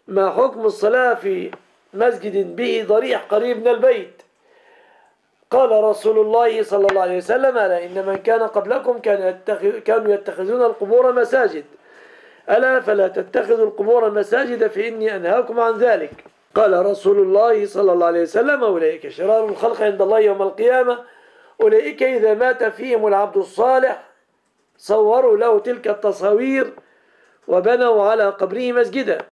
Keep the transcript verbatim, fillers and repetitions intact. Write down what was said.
ما حكم الصلاة في مسجد به ضريح قريب من البيت؟ قال رسول الله صلى الله عليه وسلم: ألا إن من كان قبلكم كان يتخذ كانوا يتخذون القبور مساجد، ألا فلا تتخذوا القبور مساجد فإني أنهاكم عن ذلك. قال رسول الله صلى الله عليه وسلم: أولئك شرار الخلق عند الله يوم القيامة، أولئك إذا مات فيهم العبد الصالح صوروا له تلك التصاوير وبنوا على قبره مسجدا.